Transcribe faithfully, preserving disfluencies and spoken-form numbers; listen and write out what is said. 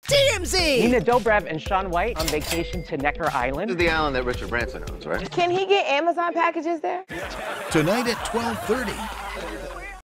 T M Z! Nina Dobrev and Shawn on vacation to Necker Island. This is the island that Richard Branson owns, right? Can he get Amazon packages there? Tonight at twelve thirty.